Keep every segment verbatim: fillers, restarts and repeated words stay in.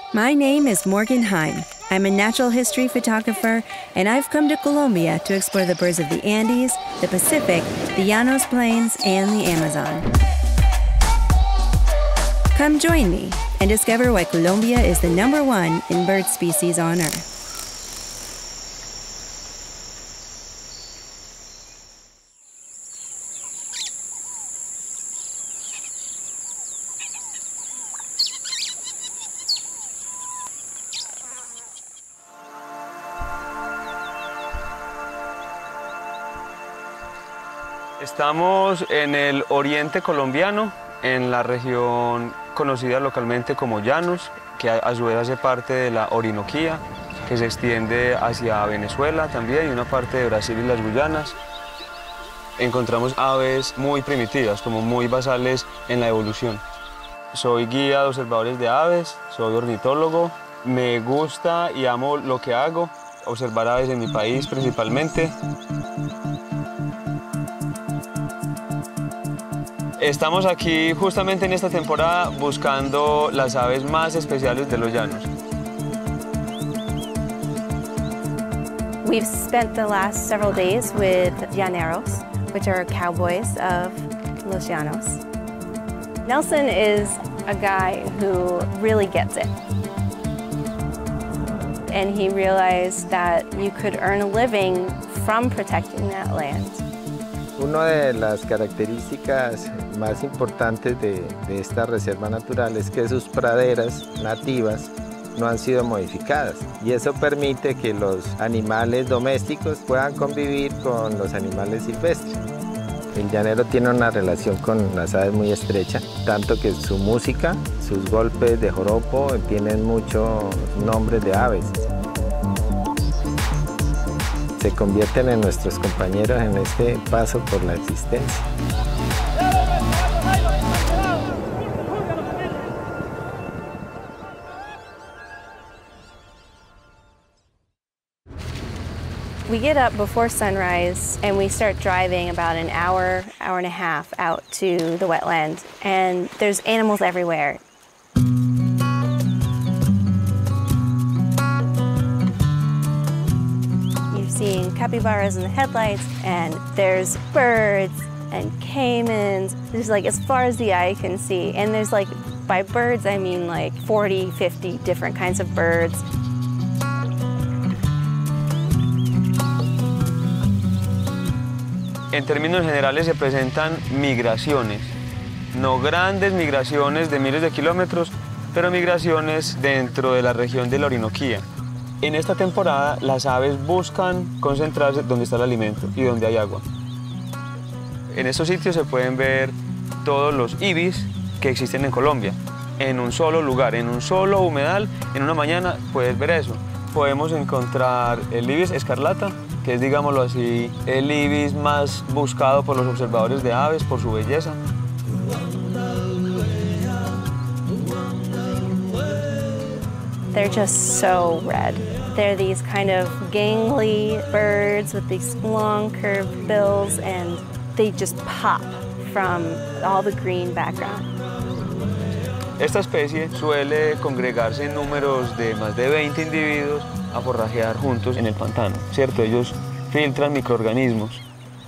My name is Morgan Heim. I'm a natural history photographer, and I've come to Colombia to explore the birds of the Andes, the Pacific, the Llanos Plains, and the Amazon. Come join me and discover why Colombia is the number one in bird species on Earth. Estamos en el oriente colombiano, en la región conocida localmente como Llanos, que a su vez hace parte de la Orinoquía, que se extiende hacia Venezuela también y una parte de Brasil y las Guyanas. Encontramos aves muy primitivas, como muy basales en la evolución. Soy guía de observadores de aves, soy ornitólogo, me gusta y amo lo que hago, observar aves en mi país principalmente. Estamos aquí justamente en esta temporada buscando las aves más especiales de los llanos. We've spent the last several days with llaneros, which are cowboys of Los Llanos. Nelson is a guy who really gets it. And he realized that you could earn a living from protecting that land. Una de las características más importantes de, de esta reserva natural es que sus praderas nativas no han sido modificadas y eso permite que los animales domésticos puedan convivir con los animales silvestres. El llanero tiene una relación con las aves muy estrecha, tanto que su música, sus golpes de joropo tienen muchos nombres de aves. Se convierten en nuestros compañeros en este paso por la existencia. We get up before sunrise and we start driving about an hour, hour and a half out to the wetland, and there's animals everywhere. Seeing capybaras in the headlights, and there's birds and caimans. There's like as far as the eye can see, and there's like, by birds I mean like forty, fifty different kinds of birds. En términos generales se presentan migraciones, no grandes migraciones de miles de kilómetros, pero migraciones dentro de la región de la Orinoquía. En esta temporada las aves buscan concentrarse donde está el alimento y donde hay agua. En estos sitios se pueden ver todos los ibis que existen en Colombia. En un solo lugar, en un solo humedal, en una mañana puedes ver eso. Podemos encontrar el ibis escarlata, que es, digámoslo así, el ibis más buscado por los observadores de aves por su belleza. They're just so red. They're these kind of gangly birds with these long curved bills, and they just pop from all the green background. Esta especie suele congregarse en números de más de veinte individuos a forrajear juntos en el pantano, ¿cierto? Ellos filtran microorganismos.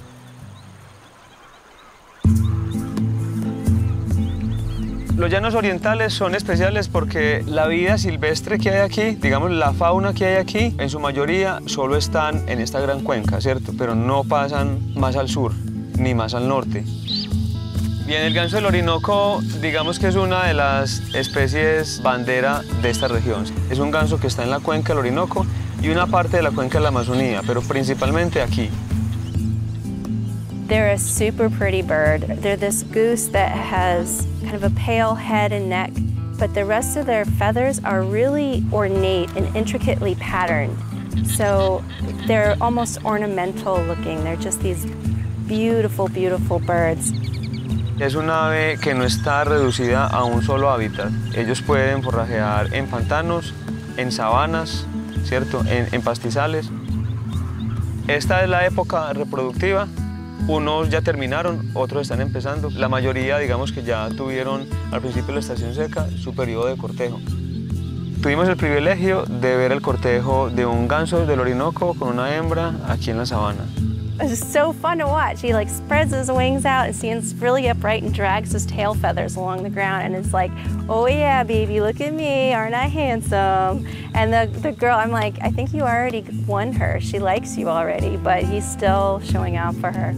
Los llanos orientales son especiales porque la vida silvestre que hay aquí, digamos la fauna que hay aquí, en su mayoría solo están en esta gran cuenca, ¿cierto? Pero no pasan más al sur ni más al norte. Bien, el ganso del Orinoco, digamos que es una de las especies bandera de esta región. Es un ganso que está en la cuenca del Orinoco y una parte de la cuenca de la Amazonía, pero principalmente aquí. They're a super pretty bird. They're this goose that has kind of a pale head and neck, but the rest of their feathers are really ornate and intricately patterned. So they're almost ornamental looking. They're just these beautiful, beautiful birds. Es un ave que no está reducida a un solo hábitat. Ellos pueden forrajear en pantanos, en sabanas, ¿cierto? En, en pastizales. Esta es la época reproductiva. Unos ya terminaron, otros están empezando. La mayoría, digamos que ya tuvieron al principio de la estación seca su periodo de cortejo. Tuvimos el privilegio de ver el cortejo de un ganso del Orinoco con una hembra aquí en la sabana. It's so fun to watch. He like spreads his wings out and stands really upright and drags his tail feathers along the ground, and it's like, oh yeah, baby, look at me, aren't I handsome? And the, the girl, I'm like, I think you already won her. She likes you already, but he's still showing out for her.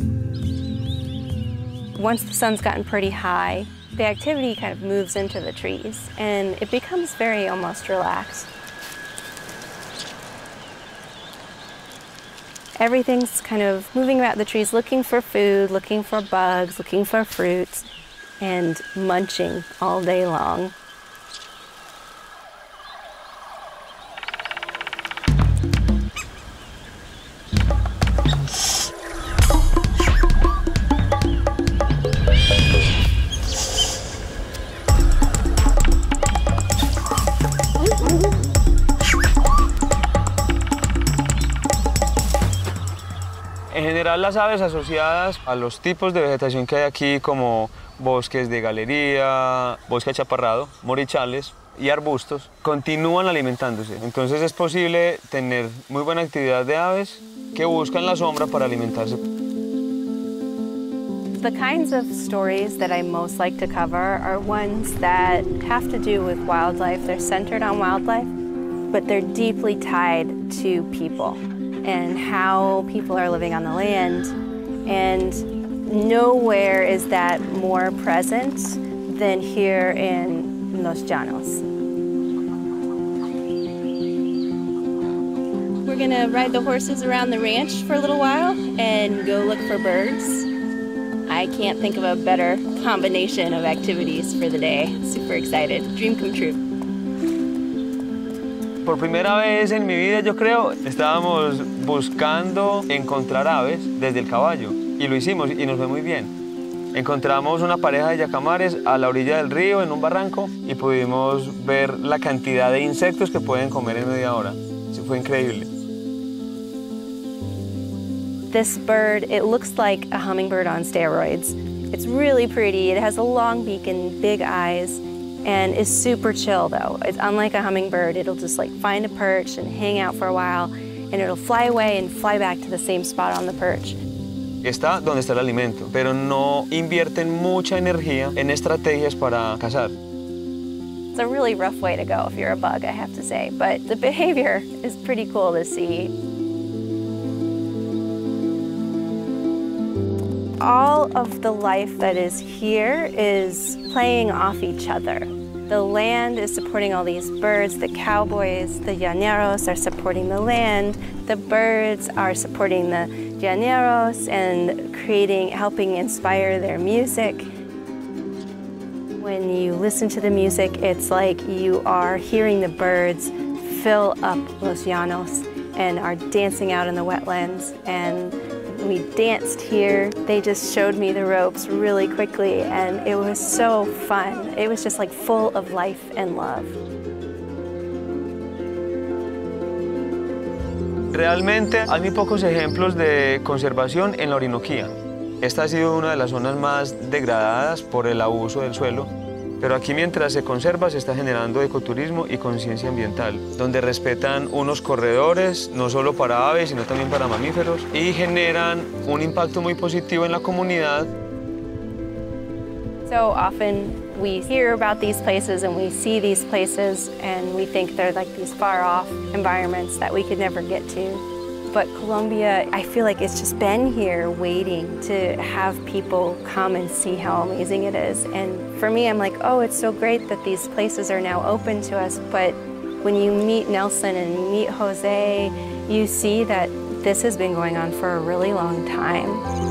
Once the sun's gotten pretty high, the activity kind of moves into the trees, and it becomes very almost relaxed. Everything's kind of moving about the trees, looking for food, looking for bugs, looking for fruits, and munching all day long. En general, las aves asociadas a los tipos de vegetación que hay aquí, como bosques de galería, bosque achaparrado, morichales y arbustos, continúan alimentándose. Entonces es posible tener muy buena actividad de aves que buscan la sombra para alimentarse. The kinds of stories that I most like to cover are ones that have to do with wildlife. They're centered on wildlife, but they're deeply tied to people and how people are living on the land. And nowhere is that more present than here in Los Llanos. We're gonna ride the horses around the ranch for a little while and go look for birds. I can't think of a better combination of activities for the day. Super excited, dream come true. Por primera vez en mi vida, yo creo, estábamos buscando encontrar aves desde el caballo y lo hicimos y nos fue muy bien. Encontramos una pareja de yacamares a la orilla del río en un barranco y pudimos ver la cantidad de insectos que pueden comer en media hora. Eso fue increíble. This bird, it looks like a hummingbird on steroids. It's really pretty. It has a long beak and big eyes. And is super chill though. It's unlike a hummingbird. It'll just like find a perch and hang out for a while, and it'll fly away and fly back to the same spot on the perch. Está donde está el alimento, pero no invierten mucha energía en estrategias para cazar. It's a really rough way to go if you're a bug, I have to say, but the behavior is pretty cool to see. All of the life that is here is playing off each other. The land is supporting all these birds, the cowboys, the llaneros are supporting the land, the birds are supporting the llaneros and creating, helping inspire their music. When you listen to the music, it's like you are hearing the birds fill up Los Llanos and are dancing out in the wetlands. And we danced here. They just showed me the ropes really quickly, and it was so fun. It was just like full of life and love. Realmente hay muy pocos ejemplos de conservación en la Orinoquía. Esta ha sido una de las zonas más degradadas por el abuso del suelo, pero aquí mientras se conserva se está generando ecoturismo y conciencia ambiental, donde respetan unos corredores, no solo para aves, sino también para mamíferos, y generan un impacto muy positivo en la comunidad. So often we hear about these places and we see these places and we think they're like these far-off environments that we could never get to. But Colombia, I feel like it's just been here waiting to have people come and see how amazing it is. And for me, I'm like, oh, it's so great that these places are now open to us. But when you meet Nelson and you meet Jose, you see that this has been going on for a really long time.